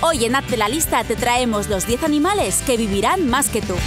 Hoy en Hazte la Lista te traemos los 10 animales que vivirán más que tú.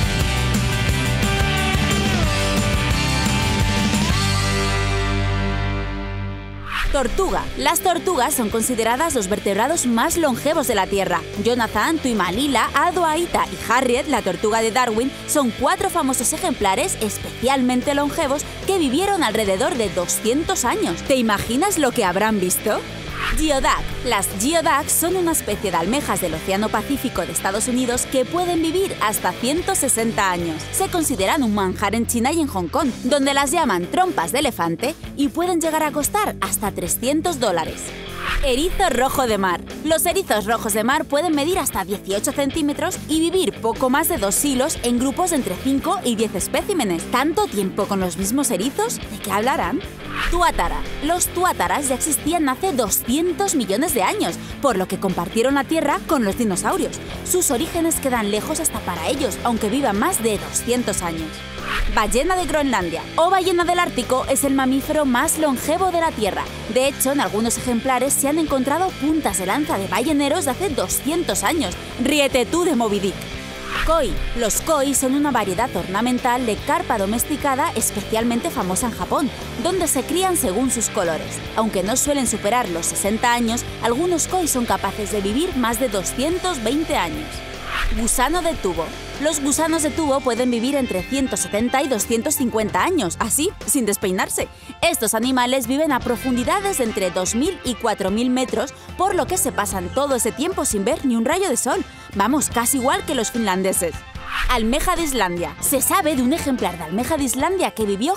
Tortuga. Las tortugas son consideradas los vertebrados más longevos de la Tierra. Jonathan, Tuimalila, Adoaita y Harriet, la tortuga de Darwin, son 4 famosos ejemplares especialmente longevos que vivieron alrededor de 200 años. ¿Te imaginas lo que habrán visto? Geoduck. Las geoducks son una especie de almejas del Océano Pacífico de Estados Unidos que pueden vivir hasta 160 años. Se consideran un manjar en China y en Hong Kong, donde las llaman trompas de elefante y pueden llegar a costar hasta $300. Erizo rojo de mar. Los erizos rojos de mar pueden medir hasta 18 centímetros y vivir poco más de 2 siglos en grupos de entre 5 y 10 especímenes. ¿Tanto tiempo con los mismos erizos? ¿De qué hablarán? Tuátara. Los tuátaras ya existían hace 200 millones de años, por lo que compartieron la Tierra con los dinosaurios. Sus orígenes quedan lejos hasta para ellos, aunque vivan más de 200 años. Ballena de Groenlandia o ballena del Ártico es el mamífero más longevo de la Tierra. De hecho, en algunos ejemplares se han encontrado puntas de lanza de balleneros de hace 200 años. Ríete tú de Moby Dick. Koi. Los koi son una variedad ornamental de carpa domesticada especialmente famosa en Japón, donde se crían según sus colores. Aunque no suelen superar los 60 años, algunos koi son capaces de vivir más de 220 años. Gusano de tubo. Los gusanos de tubo pueden vivir entre 170 y 250 años, así, sin despeinarse. Estos animales viven a profundidades de entre 2.000 y 4.000 metros, por lo que se pasan todo ese tiempo sin ver ni un rayo de sol. Vamos, casi igual que los finlandeses. Almeja de Islandia. Se sabe de un ejemplar de almeja de Islandia que vivió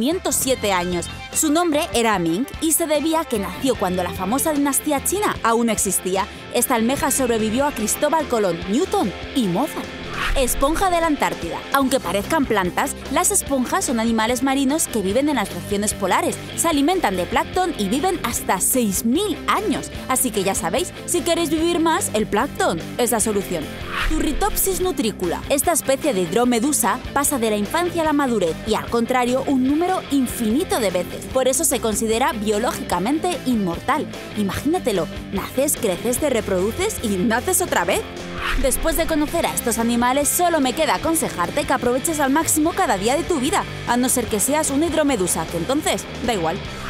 507 años. Su nombre era Ming y se debía a que nació cuando la famosa dinastía china aún existía. Esta almeja sobrevivió a Cristóbal Colón, Newton y Mozart. Esponja de la Antártida. Aunque parezcan plantas, las esponjas son animales marinos que viven en las regiones polares, se alimentan de plancton y viven hasta 6.000 años. Así que ya sabéis, si queréis vivir más, el plancton es la solución. Turritopsis nutricula. Esta especie de hidromedusa pasa de la infancia a la madurez y, al contrario, un número infinito de veces. Por eso se considera biológicamente inmortal. Imagínatelo, naces, creces, te reproduces y naces otra vez. Después de conocer a estos animales, solo me queda aconsejarte que aproveches al máximo cada día de tu vida, a no ser que seas una hidromedusa, que entonces da igual.